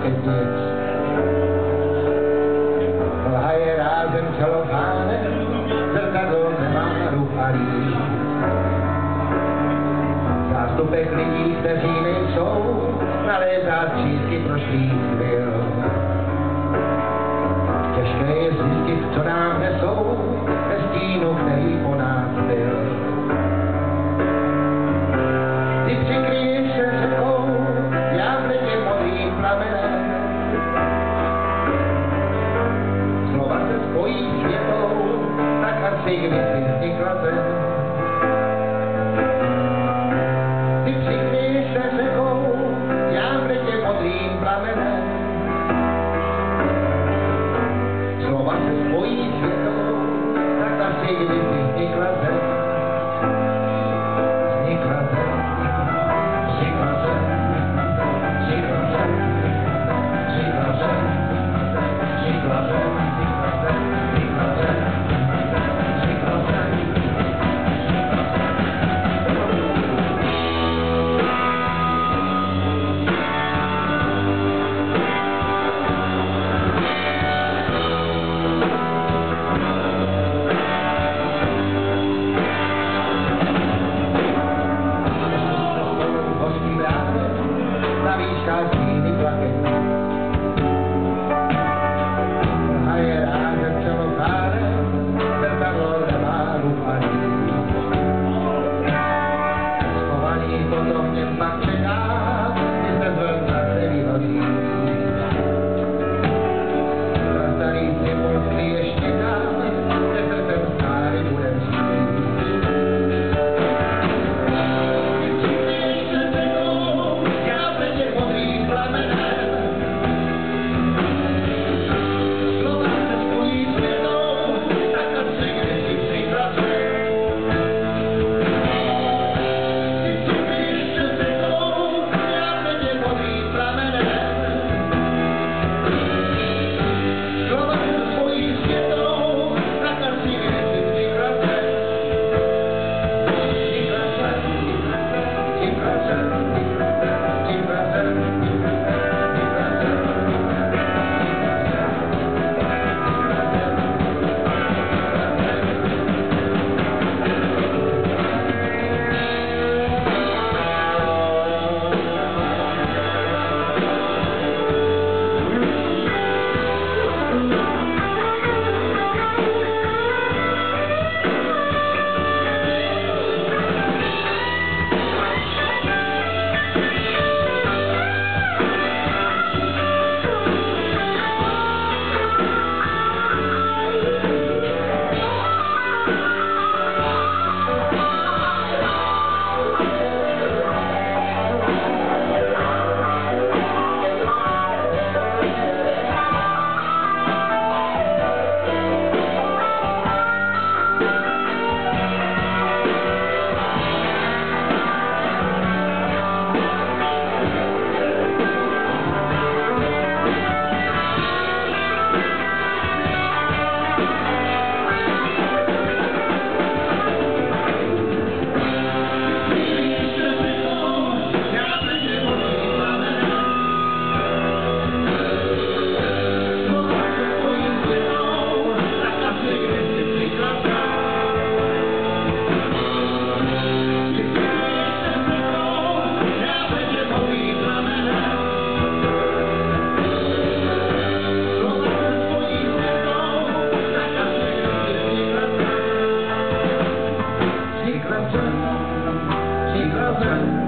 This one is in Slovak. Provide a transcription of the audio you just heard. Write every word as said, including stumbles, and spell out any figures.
šlachetnic. Lhaje rázem celofánem, zrkadlo nemá rucharí. Zástupek lidí, kteří nejsou, nalézá střízky prošlých chvil. Těžké je zjistit, co nám nesou, ve stínu, který po nás byl. Ty přikryješ se řekou, já v ledě modrým plamenem. Slova se spojí světou, tak asi kdysi vznikla zem. Ty přikryješ se řekou, já v ledě modrým plamenem. Slova se spojí světou, tak asi kdysi vznikla zem. Vznikla zem. Vznikla zem. Vznikla zem. Vznikla zem. Vznikla zem. Vznikla zem. Vznikla zem. Na výškách stíny plakej. Lhaje rázem celofánem, zrkadlo nemá rucharí. Schovaný potom mě pak čeká, kdy se zvln zase vyhoří. Za starý symbol skryješ někam, kde srdcem stále bude přijít. She